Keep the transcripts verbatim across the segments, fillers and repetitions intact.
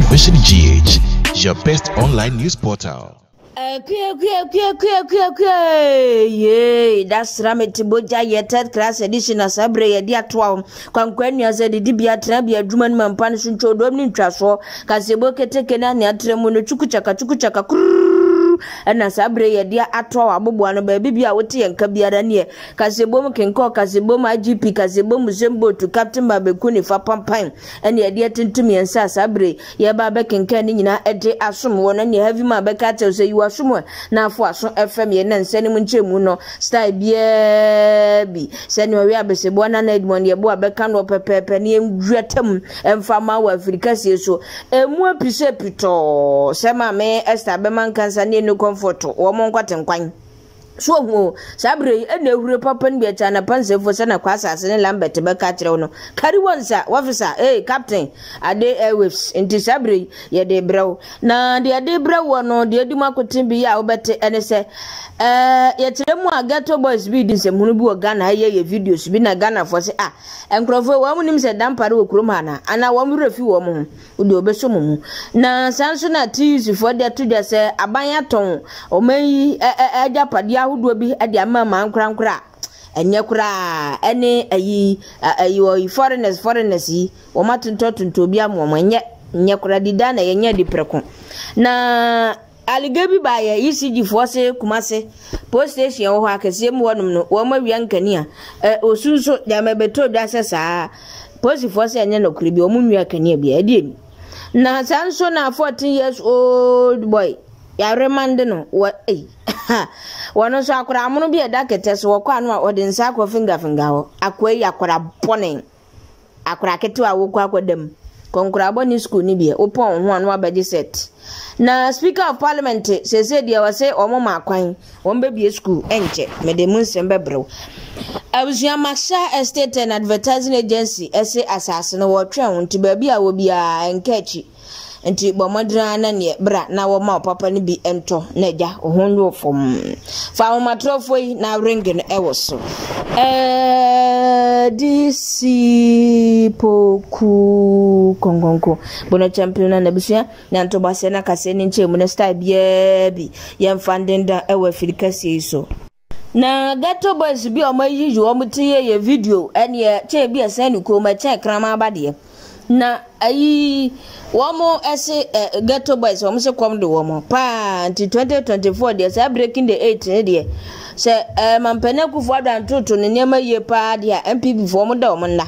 Vision G H, your best online news portal. Kwe kwe kwe kwe kwe kwe yeah, that's Rameti Boja ye third class edition asabre ye dia twa kwankwannu azedi dibia trabia adwuman mampan suncho dom ni ntwaso kasebo keteke na ne atremu no chukuchaka chukuchaka na sabre ye dia atwa abobo no ba bibia wote ye nka biara ne kasebo mkenko kasebo ma G P kasebo muzembo to captain babeku ni fa pampan ene ye dia tintum ye nsa sabre ye ba be kenka ni nyina ede asom wona ne heavy ma be ka tell say you asom na afo aso F M ye na nse ni munchemu no style bia bi se ne we abesebo na na Edmond ye bo abeka no pepepe ne endwetam emfama wa Africa sie so emu apise pito se ma me Esther be man kansa ne no comfort wo mo nkwatenkwan so ho sabre e na hure papa n bia cha na pansefo se na kwasa ase ne Lambert be ka kire no kari wonsa officer eh captain ade airwaves inti sabre ye de brew na de ade brew no de adi makotin bi ya obete ene se eh ye kire mu a Ghetto boys bi di nsem hunu bi o Ghana ye ye videos bi na Ghana fo se ah enkrofo wa mu nim se Dampare wo kurom hana ana wo mu refi wo mu wo de obeso mu na sanso na tizi fo de to de se abanya ton o mai ajapade ahudo bi ade amama nkurankura enye kura ene ayi ayi foreigners foreigners yi wo matonto tonto bi amom enye enye kura dida na yenye di preko na aligabi ba ya E C G force kumase post station wo akese mu wonum no wo ma wiankania eh osunso ya mebeto da sesa post force enye no kuri bi wo mu wiankania bi ade na sanso na fourteen years old boy ya remand no wa eh wono so akora amono bi eda kete so wokwa no a ode nsa akwa finger finger ho akwa yi akora bone akora kete a wokwa akwadam konkura boni school ni bi opon ho anu abaji set na speaker of parliament se se dia wase omo makwan won be bi school enche medemun sembe brew abusia masha estate and advertising agency ese asase no wo twa won ti ba bi a wo bia enkachi enti bomodra na ne bra na wo ma papa ni bi ento na ja ohonwo fom fa wo matrofo yi na ringin ewoso eh disi poku kongonko bona champion na bisia na ntobase na kase ni nchemu na style bia bi yem fandenda ewa Africa sie so na Ghetto boys bi o ma yiju o mutiye ye video ene che bi asani ko ma che krama abade na ayi womo ese uh, Ghetto boys womo se kom de womo pa until twenty twenty-four they say breaking the eight there se uh, mampene kufu adantoto ne nyema ye pa dia M P before mo da womo nda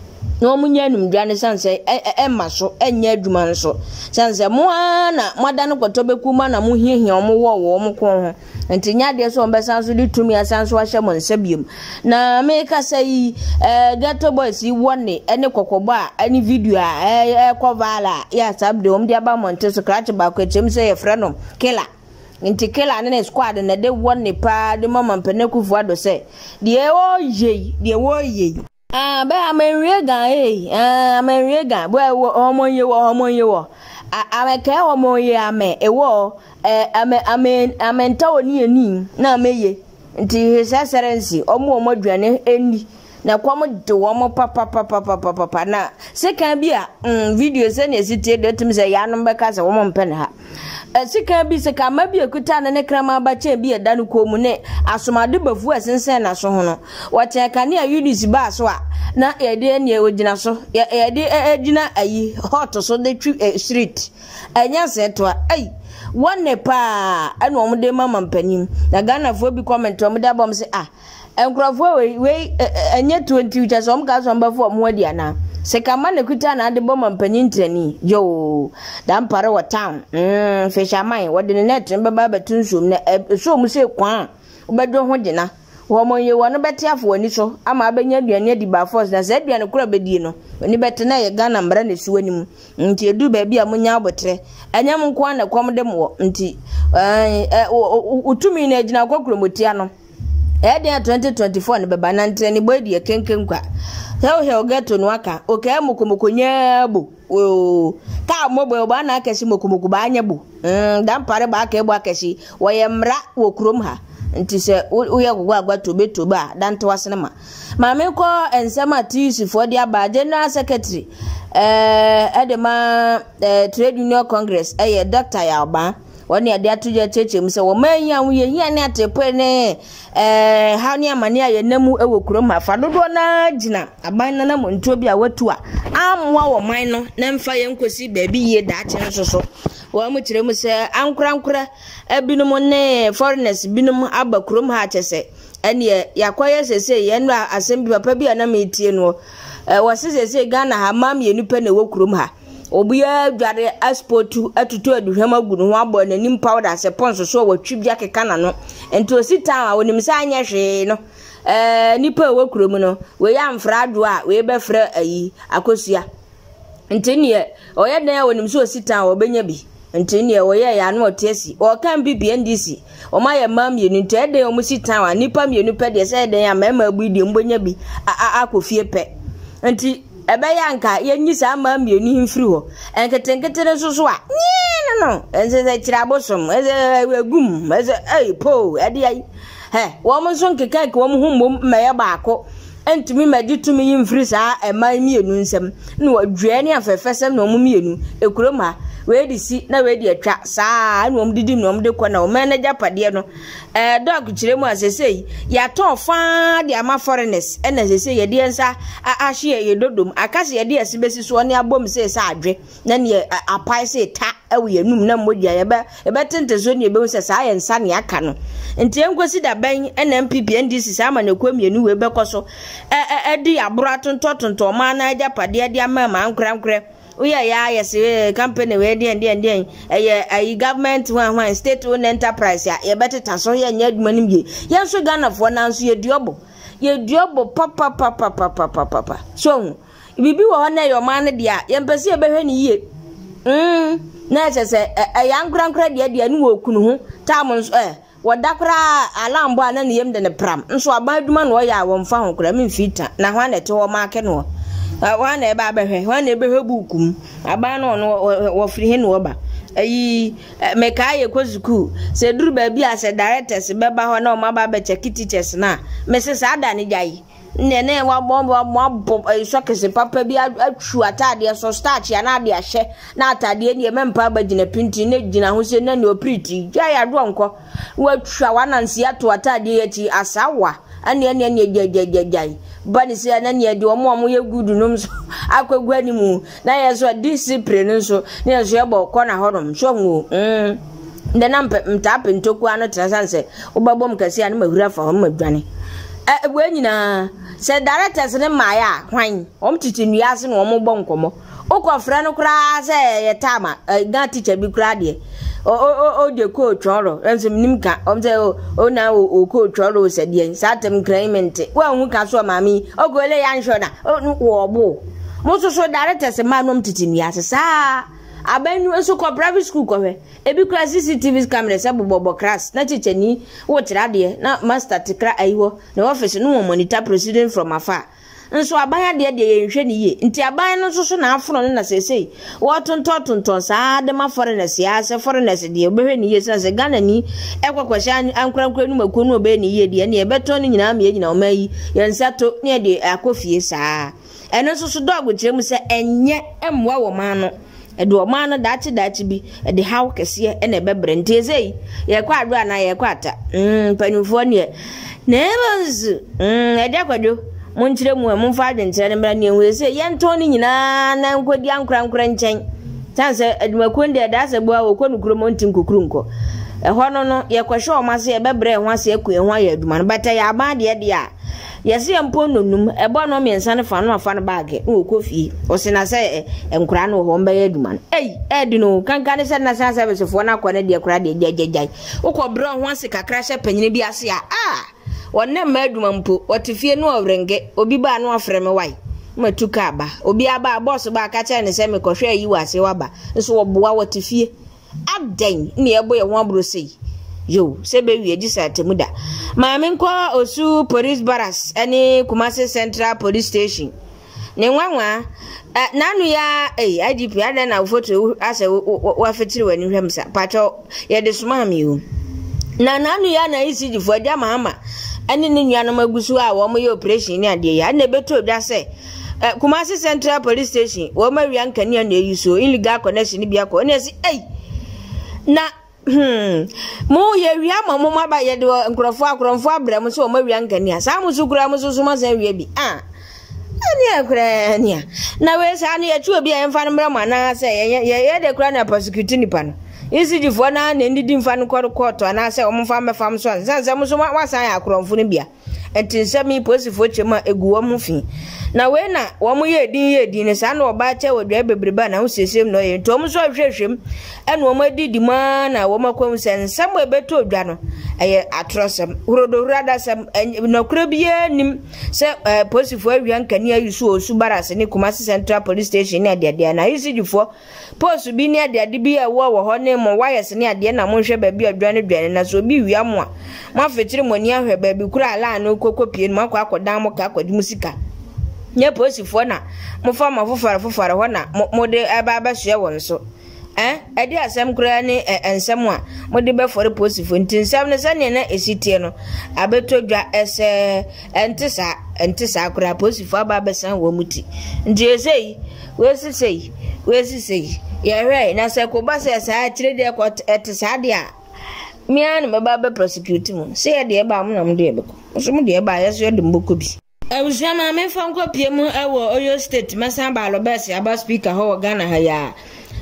no mo nya num dwane sanse e ma so enya aduma nso sanse mo na moda no kwoto beku ma na mo hiehia omo wo wo mo ko ho nti nya de so mbesan so di tumi asanso ahye mo nsabiem na me ka say eh Ghetto boys yi wone ene kokobo a ene video a eh kovala ya sabde om dia ba monte so scratch ba ko chem say e freno killer nti killer ne squad na de wone pa de mama mpene kufu ado say de o ye de wo ye ah ba amenrega eh ah amenrega bo omonye wo omonye wo ameke omonye ame ewo eh ame ame amenta oni ani na ameye nti seserency omo omo aduane eni na kwamo de womo papa papa papa papa na seka bia mm video se ne sitie de tum se ya no beka se womo mpene ha seka bi seka ma bi ekuta na ne krama ba che bi eda no komu ne asomade bafu asensen na so ho no wote ka ne units ba so a na yede ne ogina so yede agina ayi hot so de street anya se to ai wonne pa anu omde mama mpanim na Ghana fo bi comment omde abom se ah enkrofo we we anya twenty just om ka so mbafo omho dia na se kama ne kuta na de bom mpanim trani yo Dampare wa town mm fisherman wode ne net mbaba batunsom na so mu se kwan obedo ho dina wo mo ye wono beti afo ani so ama abenya aduane adi ba force na se aduane kura bedie no oni beti na ye Ghana mbra na suwani mu nti edu ba bia munya abotre anyam nko na kom de mo nti eh utumi na agina kokuromotia no e de twenty twenty-four ne beba na ntre ni boadi kenken kwa hew hew Ghetto no aka oke mokomokonya bu o ka mobo ba na akesi mokomoko ba anya bu mm Dampare ba aka ebu akesi wo ye mra wo kurom ha nti se uye gugwa agwa tobe toba dan to wasenema maame ko ensema tisi for dia ba general secretary eh edema eh trade union congress eh Doctor Yalba woni ade atoje cheche mu se wo manya wo ye hia ne atepo ne eh ha ne amane aye namu ewo kurom afa dodo na gina aban na na montuo bi a watu a amwa wo man no na mfa ye nkosi baabi ye daache nsoso wo mu kire mu se ankura ankura ebinum ne foreigners binum aba kurom ha chese ene yakoye sese ye no asem bi papa bi na metie no eh wo sese Ghana ha mam ye nipa na wo kurom ha obuya dware asportu atutu aduhama gunu ho abo na nim powder se ponso so watwibia keka na no enti osita a wonim sa anya hwe no eh nipa wo kurom no we ya mfra do a we be fra ayi akosua enti ne oye dan wonim so osita a obenya bi enti ne oye ya no otesi o kan bi bi ndc o ma ya mam ye nti ede o musita a nipa mienu pe de se den ya mama abuidi mbonya bi akofie pe enti ebe ya nka yenyi sa ma mienu himfiri ho enketenkete so so a no no enze ze tirabosom eze egum eze ei po ade ai he wo mo so nkeka ke wo mo hummom meye baako entumi magitumi himfiri sa ema mienu nsem na wadwe ne afefesem na wo mienu ekuroma we di si na we di atwa saa na wo didi na wo de kɔ na wo manager pade no eh dog kire mu asesei ya ton fa di ama foreigners ena asesei ye di ensa ahye ye dodom akase ye di asibesi so ne abom se sa adwe na ne apai se ta ewe yenum na modua ye be ye betente so ne be se sa ye nsa ne aka no enti enkosi da ban ena M P P N D C sa ma ne kwamienu we be koso eh eh di abura tonto tonto ma na aja pade di ama ma ankra ankra Uya ya yes company we dey dey dey eh eh government one one state owned enterprise ya ye better taso ye nya aduma nim ye ye so Ghana fo na so ye duobo ye duobo papa papa papa papa so bibi wo na yo man dia ye mpese ye behwe ni ye mm na chese eh yankra nkra dia dia ni wo kunu ho tam nso eh wodakra alambo ana ne yem de ne pram nso aba aduma no ya wo mfa ho kra me mfita na ho na te wo ma ke no wana ebe abehwe wana ebehwe bukum aba no no wo firi he no ba ayi meka ye kozuku se duru ba bi ase directors beba ho na o ma ba be check teachers na mesesa ada ne jai ne ne wa bombo mo sokese papa bi atwu atade so starch ya na ade ahye na atade ne mempa ba gina pinti ne gina ho se na ne opriti ja ya do nko wa twa wanansi ato atade ya ti asawa ane ane ane jajajajai bani se anani ade omo omo ye gudu num so akwagwa ni mu na ye so discipline so na so ye bo ko na horom so ngo mm nde na mtape ntoku ano transanse obabom kase anu mahura fa ho madwane e bu anyina se directors ne maya hwan om titi nuase no omo bo nkomo okofra no kra se ye tama ga teacher bi kra de o o o de ko tworo ensem nimka omze o na o ko tworo se de satem increment wa hu ka so mami ogole ya nshoda wo bo mo so so directors ma nom titi nuase sa abanu so ko private school ko he ebi kra C C T V camera se bobo class na chicheni wo tira de na master tikra ayiwo na office no monitor proceeding from afar nso abaya de de yenhwe ni ye nti aban no so so na afro no na sesei wo tonto tonto saa de ma foreigners ya se foreigners de obehwe ni ye se Ghana ni ekwakwasha ankrankra nu makonu obe ni ye de ne ebeto ni nyina ma ye nyina o mayi yensato ne de akofie saa eno so so dog kire mu se enye emwa wo ma no edo o ma no dachi dachi bi de haw kese e na bebre ntezei ye kwa ado ana ye kwa ata mm panufo ne na ebanzu mm ede akwadwo monchire mu monfa adwenkyere ne mra ne enwe se ye nto ni nyina na nkodi ankra nkra nchen tanse edumakonde da se bo awo konukuro montin kokuru nko eho no no ye kwhwe o ma se ye bebre ho ase ekue ho aye aduma no bata ya ba de de a yesi empo nonum ebo no miensa ne fa no afa no baage no okofie o se na se enkura no ho mba ye aduma no ei edi no kanka ne se na se service fo na kwa ne de kura de jajajai ukobro ho ase kakra hye panyine bi ase a ah wonne ma aduma mpo otifie no orenge obi ba no afreme wai matuka aba obi aba boss ba ka cha ne se me kohwe ayi wase waba nso woboa wotifie aden ne ebo ye ho abro sei yo sebe wie di satemuda maame nko osu police barracks ani Kumasi Central Police Station ne nwanwa nanu ya eh I D P ada na photo ase wa fetiri wani hwemsa pato ye de suma mi o na nanu ya na isi di fodia mama ani ne nua no magusu a wo mo ye operation ni ade ya na beto da se eh Kumasi Central Police Station wo ma wi ankania na yi so illegal connection ni bia ko na si eh na hmm mo ye wi ama mo ma ba ye de nkrofo akrofo abram so ma wi ankania sa mo so kura mo so so ma san wi bi ah ani akura nia na we sa na ye tu obi a mfa no mra na se ye ye de kura na prosecute ni pa no isi di fo na na ndidi mfa no kɔ court na se o mfa mfa so san san mo so wa san ya akrofo ni bia entinsemi posifo chema egu wo mu fi na we na wo mu ye din ye din sa na oba che wodwa bebreba na husesem no ye to mu so hwehwem ene wo madidi ma na wo makwam sensam ebeto odwa no eye atrosem urodo urada sam na kura biye nim se posifo awian kani ayusu osu barase ni Kumasi Central Police Station ni ade ade na yisijufo post bi ni ade ade bi ewo wo ho ne mo wires ni ade na mo hwe ba bi odwa ne dwane na so bi wia mo a mo afetire mo ni ahwe ba bi kura ala no kokopie no akwa akodan mo ka akwadi musika nye posifo na mo fa ma fofara fofara ho na mo de aba aba hye won so eh edi asem kura ni ensem a mo de be for posifo ntinsem ne sane na esitie no abetodwa ese entisa entisa kura posifo aba besan wo muti ndi esei we sisei we sisei ye hwe na se ko ba se sa kire de ko etisa de a mi an me ba be prosecute mu se ye de ba mu na mu de be ko so mu de ba ye so de mboko bi awusua ma me fa nko pie mu ewo Oyo State masan ba lo bese aba speaker ho Ghana ha ya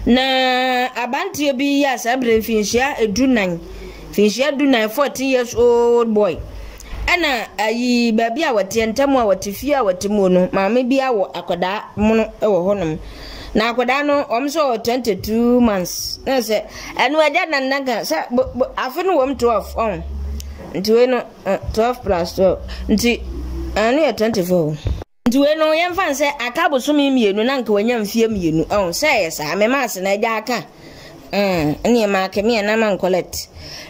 na abantie bi ya sabre finhia edunan finhia edunan fourteen years old boy ana ayi baby a wote ntamu a wote fie a wote mu no maame bi awo akoda mu no ewo honom na akoda no omso twenty-two months na se anu aja nan naga se afi no wom twelve on nti we no twelve plus twelve nti anu ya twenty-four nti we no yemfa se akabo so mi mienu na nka wanya mfie mienu on se yesa me mas na ja aka mm ene ma ke me na man collect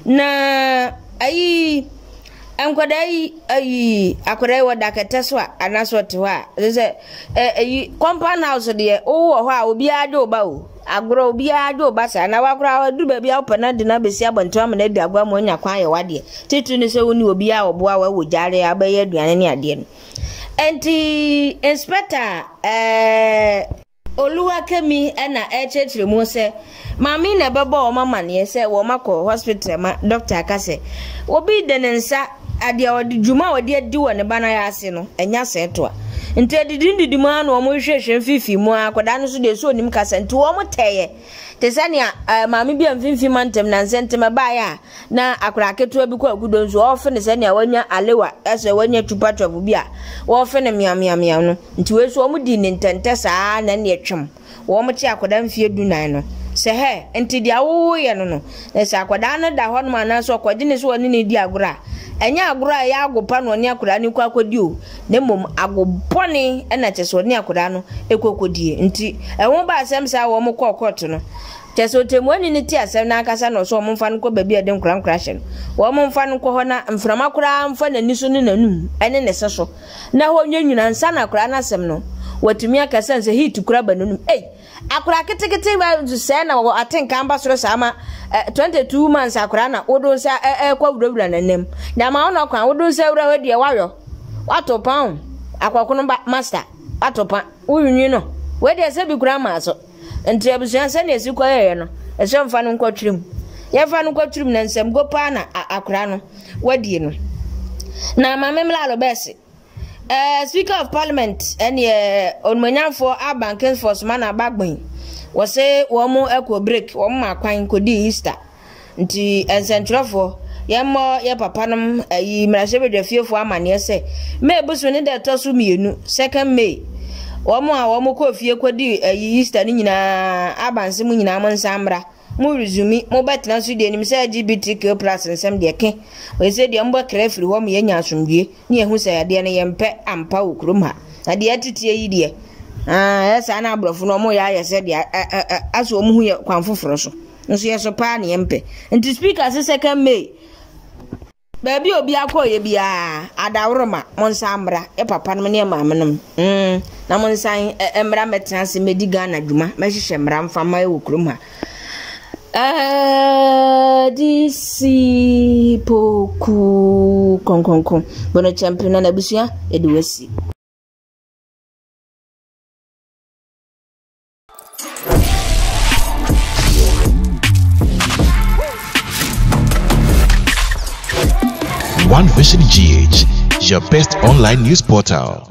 na ayi ankodai ayi akodai wadakete so anaso te ho a se ayi compound house de o wo ho a obi ajo ba o agro obi ajo ba sa na wakura du ba bia opana de na besi abanto am na di agwa mo nya kwan ye wade titu ni se woni obi a obo a wo jare abaye aduane ne ade no enti inspector eh Oluwakemi ena echechire mu se mami na bebo o mama ne se wo makọ hospital ma doctor akase obi de nensa ade odi juma odi adi wo ne bana ya ase no enya se to a nti adidi ndidi ma na o mo hwehwe fifi mu akoda no so de so onim kasa nti wo mo teye te sania mami bia mfimfi mantem na nsentema ba ya na akora keto bi ko agudo nso ofe ne sania wanya alewa ese wanya tupa tofu bia wo ofe ne mia mia mia no nti we so o mo di ne ntente saa na ne etwem wo mo ti akoda mfie dunan no se he nti dia wo ye no no na se akoda no da ho no ma so kwadi ne so woni ne di agora enya agora ya agopa no ne akora ni kwa kwadi o na mom agobone na cheso ne akora no ekokodie nti ehwo ba asem sa wo mo kokot no cheso temwani ni ti asem na akasa no so mo mfa no ko baby ade nkura nkura hye no wo mo mfa no ko ho na mframa kora mfa na niso ne nanum ene ne seso na ho nyanwuna nsa na akora na asem no watumi akasa nse hit kura banunum ei akura ketekete ba se na wo atenka amba soro sama twenty-two months akura na wodo nsa e kwa wura na nem na ma ono kwa wodo nsa wura wadie wayo wato pan akwakono ba master wato pan uyunyi no wadie se bi kura ma so nti abusuan se na esi kwa ye no e se mfa no kwatrim ye fa no kwatrim na nsem go pa na akura no wadie no na ma memla lo bese Uh, Speaker of Parliament and uh, on Manyan for our bankers for Smana Bagbin was say one more echo break, one more quine could be Easter. Nti and Central for Yamo Yapapanum, a ye Marashe the few for man, yes, say, May Buswin that tosu me, second May. One more, one more coffee could be a Easter in Abansimun Amon Sambra. Mo resume mo betna so de nim say L G B T Q plus nsem de ke we say de mbo krefri wo me nya asomdue ne ehu say ade ne yempe ampa okrum ha na de atitie yi de ah esa na abrofo no mo ya ye say de aso mo hu ye kwanfoforo so nso ye so pa ne yempe nti speaker se second May baby obi akoye bia adaworoma monsambra e papa no ne maamenom mm na monsan emra metna se mediga na dwuma mahihye mra mfama e okrum ha Uh, disi poku kon kon kon bono champion na busia eduwesi One Vision G H, your best online news portal.